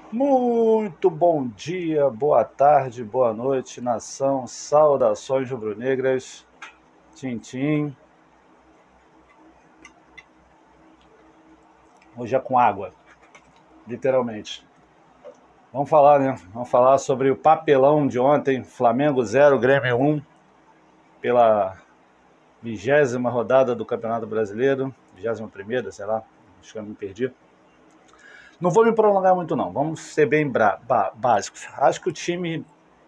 Muito bom dia, boa tarde, boa noite, nação, saudações rubro-negras, tintim, hoje é com água, literalmente. Vamos falar, né? Vamos falar sobre o papelão de ontem, Flamengo 0, Grêmio 1, pela 20ª rodada do Campeonato Brasileiro, 21ª, sei lá, acho que eu me perdi. Não vou me prolongar muito não, vamos ser bem básicos. Acho que o time,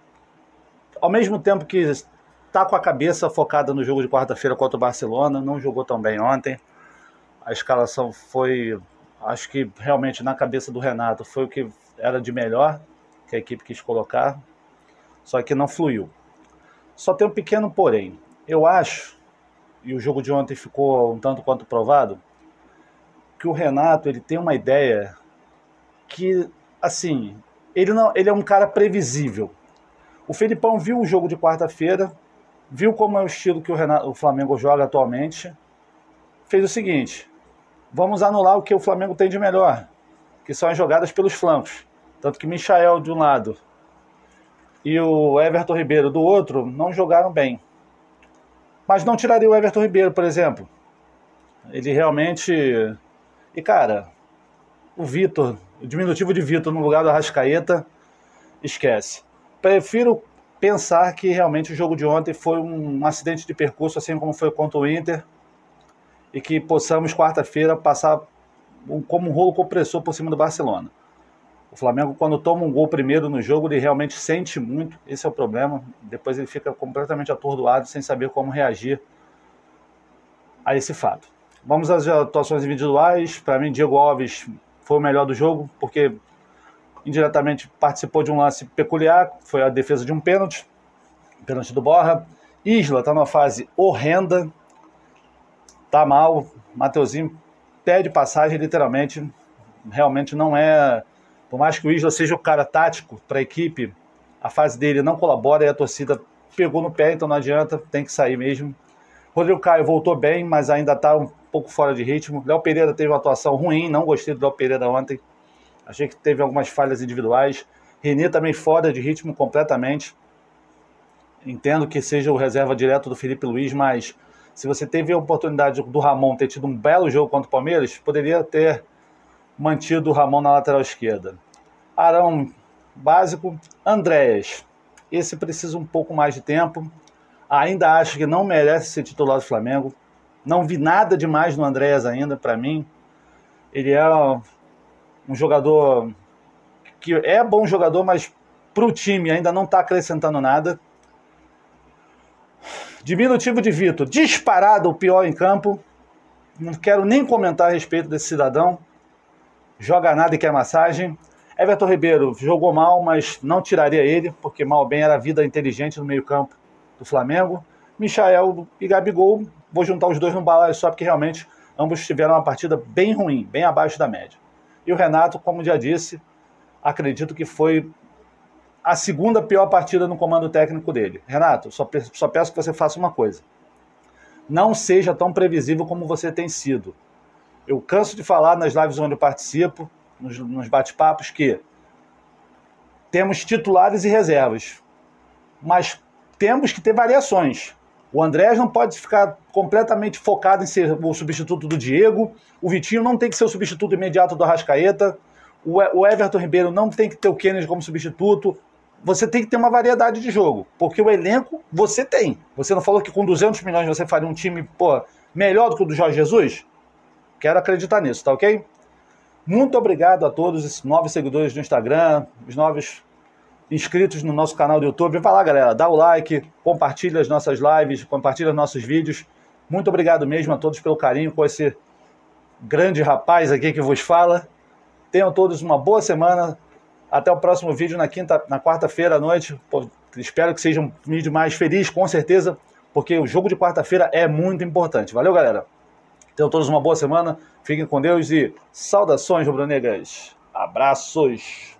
ao mesmo tempo que está com a cabeça focada no jogo de quarta-feira contra o Barcelona, não jogou tão bem ontem. A escalação foi, acho que realmente na cabeça do Renato, foi o que era de melhor que a equipe quis colocar, só que não fluiu. Só tem um pequeno porém. Eu acho, e o jogo de ontem ficou um tanto quanto provado, que o Renato ele tem uma ideia que, assim, ele é um cara previsível. O Felipão viu o jogo de quarta-feira, viu como é o estilo que o Flamengo joga atualmente, fez o seguinte: vamos anular o que o Flamengo tem de melhor, que são as jogadas pelos flancos. Tanto que Michael de um lado e o Everton Ribeiro do outro não jogaram bem. Mas não tiraria o Everton Ribeiro, por exemplo. Ele realmente... E, cara, o Vitor, o diminutivo de Vitor no lugar do Arrascaeta, esquece. Prefiro pensar que realmente o jogo de ontem foi um acidente de percurso, assim como foi contra o Inter, e que possamos quarta-feira passar como um rolo compressor por cima do Barcelona. O Flamengo, quando toma um gol primeiro no jogo, ele realmente sente muito, esse é o problema. Depois ele fica completamente atordoado, sem saber como reagir a esse fato. Vamos às atuações individuais. Para mim, Diego Alves foi o melhor do jogo, porque indiretamente participou de um lance peculiar, foi a defesa de um pênalti do Borja. Isla está numa fase horrenda, tá mal. Mateuzinho pede passagem, literalmente. Realmente não é... Por mais que o Isla seja o cara tático para a equipe, a fase dele não colabora e a torcida pegou no pé, então não adianta, tem que sair mesmo. Rodrigo Caio voltou bem, mas ainda está um pouco fora de ritmo. Léo Pereira teve uma atuação ruim, não gostei do Léo Pereira ontem. Achei que teve algumas falhas individuais. René também fora de ritmo completamente. Entendo que seja o reserva direto do Felipe Luiz, mas se você teve a oportunidade do Ramon ter tido um belo jogo contra o Palmeiras, poderia ter mantido o Ramon na lateral esquerda. Arão, básico. Andréas, esse precisa um pouco mais de tempo. Ainda acho que não merece ser titular do Flamengo. Não vi nada demais no Andréas ainda, para mim. Ele é um jogador que é bom jogador, mas para o time ainda não está acrescentando nada. Diminutivo de Vitor, disparado o pior em campo. Não quero nem comentar a respeito desse cidadão. Joga nada e quer massagem. Everton Ribeiro jogou mal, mas não tiraria ele, porque mal ou bem era a vida inteligente no meio campo do Flamengo. Michael e Gabigol, vou juntar os dois no balaio só, porque realmente ambos tiveram uma partida bem ruim, bem abaixo da média. E o Renato, como já disse, acredito que foi a segunda pior partida no comando técnico dele. Renato, só peço que você faça uma coisa: não seja tão previsível como você tem sido. Eu canso de falar nas lives onde eu participo, nos bate-papos, que temos titulares e reservas, mas temos que ter variações. O Andrés não pode ficar completamente focado em ser o substituto do Diego, o Vitinho não tem que ser o substituto imediato do Arrascaeta, o Everton Ribeiro não tem que ter o Kennedy como substituto. Você tem que ter uma variedade de jogo, porque o elenco você tem. Você não falou que com 200 milhões você faria um time melhor do que o do Jorge Jesus? Quero acreditar nisso, tá ok? Muito obrigado a todos os novos seguidores do Instagram, os novos inscritos no nosso canal do YouTube. Vai lá, galera, dá o like, compartilha as nossas lives, compartilha os nossos vídeos. Muito obrigado mesmo a todos pelo carinho com esse grande rapaz aqui que vos fala. Tenham todos uma boa semana. Até o próximo vídeo na quarta-feira à noite. Espero que seja um vídeo mais feliz, com certeza, porque o jogo de quarta-feira é muito importante. Valeu, galera. Tenham todos uma boa semana, fiquem com Deus e saudações rubro-negras. Abraços!